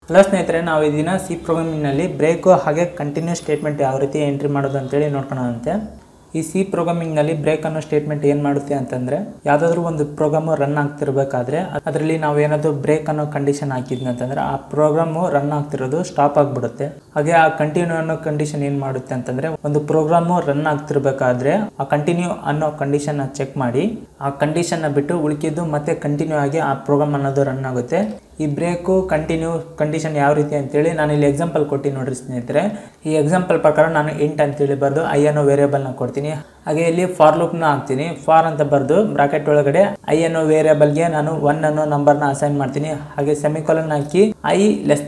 Hello ಸ್ನೇಹಿತರೆ, ನಾವು ಈ ದಿನ ಸಿ ಪ್ರೋಗ್ರಾಮಿಂಗ್ನಲ್ಲಿ ಬ್ರೇಕು ಹಾಗೆ ಕಂಟಿನ್ಯೂ ಸ್ಟೇಟ್ಮೆಂಟ್ ಯಾವ ರೀತಿ ಎಂಟ್ರಿ ಮಾಡೋದು ಅಂತೇಳಿ ನೋಡ್ಕೊಳ್ಳೋಣಂತೆ. ಈ ಸಿ ಪ್ರೋಗ್ರಾಮಿಂಗ್ನಲ್ಲಿ ಬ್ರೇಕ್ ಅನ್ನೋ ಸ್ಟೇಟ್ಮೆಂಟ್ ಏನು ಮಾಡುತ್ತೆ ಅಂತಂದರೆ, ಯಾವುದಾದ್ರೂ ಒಂದು ಪ್ರೋಗ್ರಾಮು ರನ್ ಆಗ್ತಿರ್ಬೇಕಾದ್ರೆ ಅದರಲ್ಲಿ ನಾವು ಏನಾದರೂ ಬ್ರೇಕ್ ಅನ್ನೋ ಕಂಡೀಷನ್ ಹಾಕಿದ್ವಿ ಅಂತಂದರೆ ಆ ಪ್ರೋಗ್ರಾಮು ರನ್ ಆಗ್ತಿರೋದು ಸ್ಟಾಪ್ ಆಗಿಬಿಡುತ್ತೆ. ಹಾಗೆ ಆ ಕಂಟಿನ್ಯೂ ಅನ್ನೋ ಕಂಡೀಷನ್ ಏನು ಮಾಡುತ್ತೆ ಅಂತಂದರೆ, ಒಂದು ಪ್ರೋಗ್ರಾಮು ರನ್ ಆಗ್ತಿರ್ಬೇಕಾದ್ರೆ ಆ ಕಂಟಿನ್ಯೂ ಅನ್ನೋ ಕಂಡೀಷನ್ನ ಚೆಕ್ ಮಾಡಿ ಆ ಕಂಡೀಷನ್ನ ಬಿಟ್ಟು ಉಳಿಕಿದ್ದು ಮತ್ತೆ ಕಂಟಿನ್ಯೂ ಆಗಿ ಆ ಪ್ರೋಗ್ರಾಮ್ ಅನ್ನೋದು ರನ್ ಆಗುತ್ತೆ. ಈ ಬ್ರೇಕು ಕಂಟಿನ್ಯೂ ಕಂಡೀಷನ್ ಯಾವ ರೀತಿ ಅಂತೇಳಿ ನಾನು ಇಲ್ಲಿ ಎಕ್ಸಾಂಪಲ್ ಕೊಟ್ಟು ನೋಡ್ರಿ ಸ್ನೇಹಿತರೆ. ಈ ಎಕ್ಸಾಂಪಲ್ ಪ್ರಕಾರ ನಾನು ಇಂಟ್ ಅಂತೇಳಿ ಬರೆದು ಐ ಅನ್ನೋ ವೇರಿಯೇಬಲ್ನ ಕೊಡ್ತೀನಿ. ಹಾಗೆ ಇಲ್ಲಿ ಫಾರ್ ಲೂಪ್ನ ಹಾಕ್ತೀನಿ. ಫಾರ್ ಅಂತ ಬರೆದು ಬ್ರಾಕೆಟ್ ಒಳಗಡೆ ಐ ಅನ್ನೋ ವೇರಿಯೇಬಲ್ಗೆ ನಾನು 1 ಅನ್ನೋ ನಂಬರ್ನ ಅಸೈನ್ ಮಾಡ್ತೀನಿ. ಹಾಗೆ ಸೆಮಿಕೋಲನ್ ಹಾಕಿ ಐ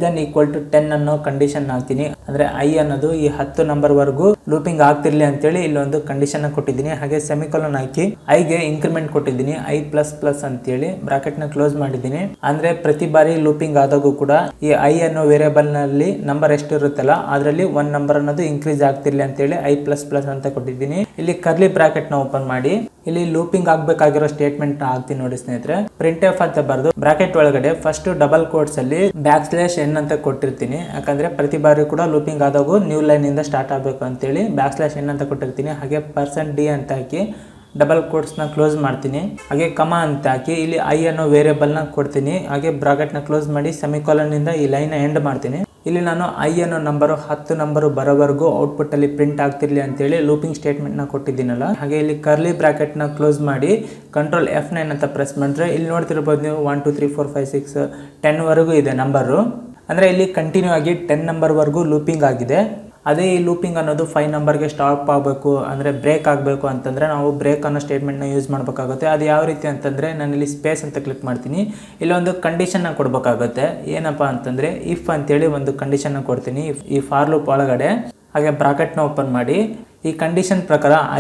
> 10 ಅನ್ನೋ ಕಂಡೀಷನ್ ಹಾಕ್ತೀನಿ. ಅಂದ್ರೆ ಐ ಅನ್ನೋದು ಈ 10 ನಂಬರ್ ವರೆಗೂ ಲೂಪಿಂಗ್ ಆಗ್ತಿರ್ಲಿ ಅಂತೇಳಿ ಇಲ್ಲೊಂದು ಕಂಡೀಷನ್ ಕೊಟ್ಟಿದ್ದೀನಿ. ಹಾಗೆ ಸೆಮಿಕೋಲನ್ ಹಾಕಿ ಐಗೆ ಇನ್ಕ್ರಿಮೆಂಟ್ ಕೊಟ್ಟಿದ್ದೀನಿ, I++ ಅಂತೇಳಿ ಬ್ರಾಕೆಟ್ ನ ಕ್ಲೋಸ್ ಮಾಡಿದ್ದೀನಿ. ಅಂದ್ರೆ ಪ್ರತಿ ಬಾರಿ ಲೂಪಿಂಗ್ ಆದಾಗೂ ಕೂಡ ಈ ಐ ಅನ್ನೋ ವೇರಿಯೇಬಲ್ ನಲ್ಲಿ ನಂಬರ್ ಎಷ್ಟು ಇರುತ್ತಲ್ಲ ಅದರಲ್ಲಿ 1 ನಂಬರ್ ಅನ್ನೋದು ಇನ್ಕ್ರೀಸ್ ಆಗ್ತಿರ್ಲಿ ಅಂತೇಳಿ I++ ಅಂತ ಕೊಟ್ಟಿದ್ದೀನಿ. ಇಲ್ಲಿ ಕರ್ಲಿ ಬ್ರಾಕೆಟ್ ನ ಓಪನ್ ಮಾಡಿ ಇಲ್ಲಿ ಲೂಪಿಂಗ್ ಆಗ್ಬೇಕಾಗಿರೋ ಸ್ಟೇಟ್ಮೆಂಟ್ ಹಾಕ್ತೀನಿ ನೋಡಿ ಸ್ನೇಹಿತರೆ. printf ಅಂತ ಬರೆದು ಬ್ರಾಕೆಟ್ ಒಳಗಡೆ ಫಸ್ಟ್ ಡಬಲ್ ಕೋಟ್ಸ್ ಅಲ್ಲಿ \n ಅಂತ ಕೊಟ್ಟಿರ್ತೀನಿ. ಯಾಕಂದ್ರೆ ಪ್ರತಿ ಬಾರಿ ಕೂಡ ಲೂಪಿಂಗ್ ಆದಾಗೂ ನ್ಯೂ ಲೈನ್ ಇಂದ ಸ್ಟಾರ್ಟ್ ಆಗಬೇಕು ಅಂತೇಳಿ \n ಅಂತ ಕೊಟ್ಟಿರ್ತೀನಿ. ಹಾಗೆ %d ಅಂತ ಹಾಕಿ ಡಬಲ್ ಕೋಟ್ಸ್ ನ ಕ್ಲೋಸ್ ಮಾಡ್ತೀನಿ. ಹಾಗೆ ಕಮಾ ಅಂತ ಹಾಕಿ ಇಲ್ಲಿ ಐ ಅನ್ನೋ ವೇರಿಯೇಬಲ್ ನ ಕೊಡ್ತೀನಿ. ಹಾಗೆ ಬ್ರಾಕೆಟ್ ನ ಕ್ಲೋಸ್ ಮಾಡಿ ಸೆಮಿಕೋಲನ್ ಇಂದ ಈ ಲೈನ್ ಎಂಡ್ ಮಾಡ್ತೀನಿ. ಇಲ್ಲಿ ನಾನು ಐ ಅನ್ನೋ ನಂಬರ್ 10 ನಂಬರ್ ಬರೋವರೆಗೂ ಔಟ್ಪುಟ್ ಅಲ್ಲಿ ಪ್ರಿಂಟ್ ಆಗ್ತಿರ್ಲಿ ಅಂತೇಳಿ ಲೂಪಿಂಗ್ ಸ್ಟೇಟ್ಮೆಂಟ್ ನ ಕೊಟ್ಟಿದ್ದೀನಲ್ಲ. ಹಾಗೆ ಇಲ್ಲಿ ಕರ್ಲಿ ಬ್ರಾಕೆಟ್ ನ ಕ್ಲೋಸ್ ಮಾಡಿ ಕಂಟ್ರೋಲ್ F9 ಅಂತ ಪ್ರೆಸ್ ಮಾಡಿದ್ರೆ ಇಲ್ಲಿ ನೋಡ್ತಿರ್ಬೋದು ನೀವು 1 2 3 4 5 6 10 ವರೆಗೂ ಇದೆ ನಂಬರು. ಅಂದ್ರೆ ಇಲ್ಲಿ ಕಂಟಿನ್ಯೂ ಆಗಿ 10 ನಂಬರ್ ವರೆಗೂ ಲೂಪಿಂಗ್ ಆಗಿದೆ. ಅದೇ ಈ ಲೂಪಿಂಗ್ ಅನ್ನೋದು 5 ನಂಬರ್ಗೆ ಸ್ಟಾಪ್ ಆಗಬೇಕು ಅಂದರೆ ಬ್ರೇಕ್ ಆಗಬೇಕು ಅಂತಂದರೆ ನಾವು ಬ್ರೇಕ್ ಅನ್ನೋ ಸ್ಟೇಟ್ಮೆಂಟ್ನ ಯೂಸ್ ಮಾಡಬೇಕಾಗುತ್ತೆ. ಅದು ಯಾವ ರೀತಿ ಅಂತಂದರೆ ನಾನು ಇಲ್ಲಿ ಸ್ಪೇಸ್ ಅಂತ ಕ್ಲಿಕ್ ಮಾಡ್ತೀನಿ. ಇಲ್ಲೊಂದು ಕಂಡೀಷನ್ನ ಕೊಡಬೇಕಾಗುತ್ತೆ. ಏನಪ್ಪ ಅಂತಂದರೆ ಇಫ್ ಅಂತೇಳಿ ಒಂದು ಕಂಡೀಷನ್ನ ಕೊಡ್ತೀನಿ ಈ ಫಾರ್ ಲೂಪ್ ಒಳಗಡೆ. ಹಾಗೆ ಬ್ರಾಕೆಟ್ನ ಓಪನ್ ಮಾಡಿ ಈ ಕಂಡೀಷನ್ ಪ್ರಕಾರ I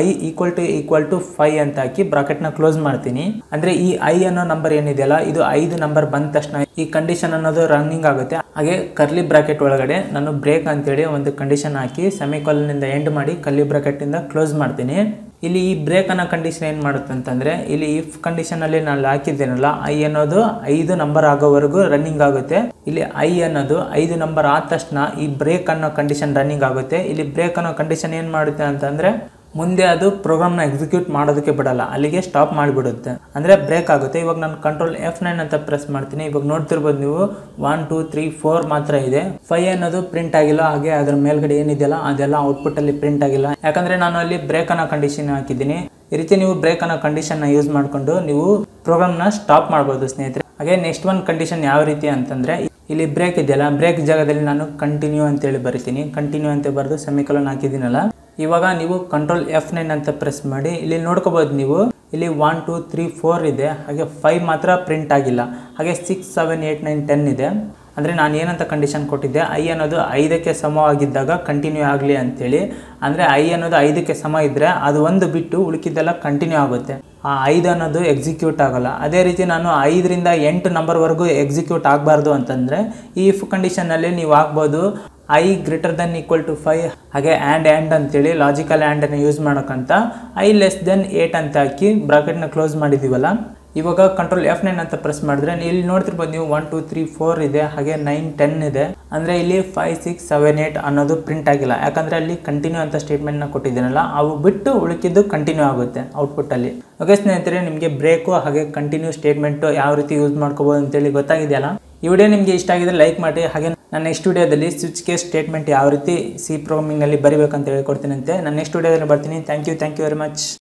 = 5 ಅಂತ ಹಾಕಿ ಬ್ರಾಕೆಟ್ನ ಕ್ಲೋಸ್ ಮಾಡ್ತೀನಿ. ಅಂದ್ರೆ ಈ ಐ ಅನ್ನೋ ನಂಬರ್ ಏನಿದೆಯಲ್ಲ ಇದು 5 ನಂಬರ್ ಬಂದ ತಕ್ಷಣ ಈ ಕಂಡೀಷನ್ ಅನ್ನೋದು ರನ್ನಿಂಗ್ ಆಗುತ್ತೆ. ಹಾಗೆ ಕರ್ಲಿ ಬ್ರಾಕೆಟ್ ಒಳಗಡೆ ನಾನು ಬ್ರೇಕ್ ಅಂತೇಳಿ ಒಂದು ಕಂಡೀಷನ್ ಹಾಕಿ ಸೆಮಿಕೋಲನ್ ಇಂದ ಎಂಡ್ ಮಾಡಿ ಕರ್ಲಿ ಬ್ರಾಕೆಟ್ ಇಂದ ಕ್ಲೋಸ್ ಮಾಡ್ತೀನಿ. ಇಲ್ಲಿ ಈ ಬ್ರೇಕ್ ಅನ್ನೋ ಕಂಡೀಷನ್ ಏನು ಮಾಡುತ್ತೆ ಅಂತಂದರೆ, ಇಲ್ಲಿ ಇಫ್ ಕಂಡೀಷನ್ ಅಲ್ಲಿ ನಾನು ಹಾಕಿದ್ದೇನಲ್ಲ ಐ ಅನ್ನೋದು 5 ನಂಬರ್ ಆಗೋವರೆಗೂ ರನ್ನಿಂಗ್ ಆಗುತ್ತೆ. ಇಲ್ಲಿ ಐ ಅನ್ನೋದು 5 ನಂಬರ್ ಆದ ತಕ್ಷಣ ಈ ಬ್ರೇಕ್ ಅನ್ನೋ ಕಂಡೀಷನ್ ರನ್ನಿಂಗ್ ಆಗುತ್ತೆ. ಇಲ್ಲಿ ಬ್ರೇಕ್ ಅನ್ನೋ ಕಂಡೀಷನ್ ಏನು ಮಾಡುತ್ತೆ ಅಂತಂದರೆ ಮುಂದೆ ಅದು ಪ್ರೋಗ್ರಾಮ್ನ ಎಕ್ಸಿಕ್ಯೂಟ್ ಮಾಡೋದಕ್ಕೆ ಬಿಡಲ್ಲ, ಅಲ್ಲಿಗೆ ಸ್ಟಾಪ್ ಮಾಡಿಬಿಡುತ್ತೆ. ಅಂದರೆ ಬ್ರೇಕ್ ಆಗುತ್ತೆ. ಇವಾಗ ನಾನು ಕಂಟ್ರೋಲ್ F9 ಅಂತ ಪ್ರೆಸ್ ಮಾಡ್ತೀನಿ. ಇವಾಗ ನೋಡ್ತಿರ್ಬೋದು ನೀವು 1 2 3 4 ಮಾತ್ರ ಇದೆ. 5 ಅನ್ನೋದು ಪ್ರಿಂಟ್ ಆಗಿಲ್ಲ. ಹಾಗೆ ಅದ್ರ ಮೇಲ್ಗಡೆ ಏನಿದೆಯಲ್ಲ ಅದೆಲ್ಲ ಔಟ್ಪುಟ್ ಅಲ್ಲಿ ಪ್ರಿಂಟ್ ಆಗಿಲ್ಲ. ಯಾಕಂದ್ರೆ ನಾನು ಅಲ್ಲಿ ಬ್ರೇಕ್ ಅನ್ನೋ ಕಂಡೀಷನ್ ಹಾಕಿದ್ದೀನಿ. ಈ ರೀತಿ ನೀವು ಬ್ರೇಕ್ ಅನ್ನೋ ಕಂಡೀಷನ್ ನ ಯೂಸ್ ಮಾಡಿಕೊಂಡು ನೀವು ಪ್ರೋಗ್ರಾಮ್ನ ಸ್ಟಾಪ್ ಮಾಡ್ಬೋದು ಸ್ನೇಹಿತರೆ. ಹಾಗೆ ನೆಕ್ಸ್ಟ್ ಒಂದು ಕಂಡೀಷನ್ ಯಾವ ರೀತಿ ಅಂತಂದ್ರೆ, ಇಲ್ಲಿ ಬ್ರೇಕ್ ಇದೆಯಲ್ಲ, ಬ್ರೇಕ್ ಜಾಗದಲ್ಲಿ ನಾನು ಕಂಟಿನ್ಯೂ ಅಂತೇಳಿ ಬರಿತೀನಿ. ಕಂಟಿನ್ಯೂ ಅಂತ ಬರೆದು ಸೆಮಿಕೋಲನ್ ಹಾಕಿದ್ದೀನಲ್ಲ. ಇವಾಗ ನೀವು ಕಂಟ್ರೋಲ್ F9 ಅಂತ ಪ್ರೆಸ್ ಮಾಡಿ ಇಲ್ಲಿ ನೋಡ್ಕೋಬಹುದು ನೀವು ಇಲ್ಲಿ 1 2 3 4 ಇದೆ. ಹಾಗೆ 5 ಮಾತ್ರ ಪ್ರಿಂಟ್ ಆಗಿಲ್ಲ. ಹಾಗೆ 6 7 8 9 10 ಇದೆ. ಅಂದರೆ ನಾನು ಏನಂತ ಕಂಡೀಷನ್ ಕೊಟ್ಟಿದ್ದೆ, ಐ ಅನ್ನೋದು 5ಕ್ಕೆ ಸಮವಾಗಿದ್ದಾಗ ಕಂಟಿನ್ಯೂ ಆಗಲಿ ಅಂತೇಳಿ. ಅಂದರೆ ಐ ಅನ್ನೋದು 5ಕ್ಕೆ ಸಮ ಇದ್ದರೆ ಅದು ಒಂದು ಬಿಟ್ಟು ಉಳಿಕಿದ್ದೆಲ್ಲ ಕಂಟಿನ್ಯೂ ಆಗುತ್ತೆ. ಆ 5 ಅನ್ನೋದು ಎಕ್ಸಿಕ್ಯೂಟ್ ಆಗಲ್ಲ. ಅದೇ ರೀತಿ ನಾನು 5 ರಿಂದ 8 ನಂಬರ್ವರೆಗೂ ಎಕ್ಸಿಕ್ಯೂಟ್ ಆಗಬಾರ್ದು ಅಂತಂದರೆ ಈ ಇಫ್ ಕಂಡೀಷನಲ್ಲಿ ನೀವು ಆಗ್ಬೋದು I > = 5 ಹಾಗೆ ಆ್ಯಂಡ್ ಅಂತೇಳಿ ಲಾಜಿಕಲ್ ಆ್ಯಂಡನ್ನು ಯೂಸ್ ಮಾಡೋಕ್ಕಂತ I <8 ಅಂತ ಹಾಕಿ ಬ್ರಾಕೆಟ್ನ ಕ್ಲೋಸ್ ಮಾಡಿದ್ದೀವಲ್ಲ. ಇವಾಗ ಕಂಟ್ರೋಲ್ F9 ಅಂತ ಪ್ರೆಸ್ ಮಾಡಿದ್ರೆ ಇಲ್ಲಿ ನೋಡ್ತಿರ್ಬೋದು ನೀವು 1 2 3 4 ಇದೆ. ಹಾಗೆ 9 10 ಇದೆ. ಅಂದರೆ ಇಲ್ಲಿ 5 6 7 8 ಅನ್ನೋದು ಪ್ರಿಂಟ್ ಆಗಿಲ್ಲ. ಯಾಕಂದರೆ ಅಲ್ಲಿ ಕಂಟಿನ್ಯೂ ಅಂತ ಸ್ಟೇಟ್ಮೆಂಟ್ನ ಕೊಟ್ಟಿದ್ದೀನಲ್ಲ, ಅವು ಬಿಟ್ಟು ಉಳಿಕಿದ್ದು ಕಂಟಿನ್ಯೂ ಆಗುತ್ತೆ ಔಟ್ಪುಟ್ಟಲ್ಲಿ. ಓಕೆ ಸ್ನೇಹಿತರೆ, ನಿಮಗೆ ಬ್ರೇಕು ಹಾಗೆ ಕಂಟಿನ್ಯೂ ಸ್ಟೇಟ್ಮೆಂಟು ಯಾವ ರೀತಿ ಯೂಸ್ ಮಾಡ್ಕೋಬೋದು ಅಂತೇಳಿ ಗೊತ್ತಾಗಿದೆಯಲ್ಲ. ಈ ವಿಡಿಯೋ ನಿಮಗೆ ಇಷ್ಟ ಆಗಿದ್ರೆ ಲೈಕ್ ಮಾಡಿ. ಹಾಗೆ ನಾನು ನೆಕ್ಸ್ಟ್ ವಿಡಿಯೋದಲ್ಲಿ ಸ್ವಿಚ್ ಕೇಸ್ ಸ್ಟೇಟ್ಮೆಂಟ್ ಯಾವ ರೀತಿ ಸಿ ಪ್ರೋಗ್ರಾಮಿಂಗ್ನಲ್ಲಿ ಬರೀಬೇಕಂತ ಹೇಳ್ಕೊಡ್ತೀನಿ ಅಂತೆ. ನಾನು ನೆಕ್ಸ್ಟ್ ವಿಡಿಯೋದಲ್ಲಿ ಬರ್ತೀನಿ. Thank you very much.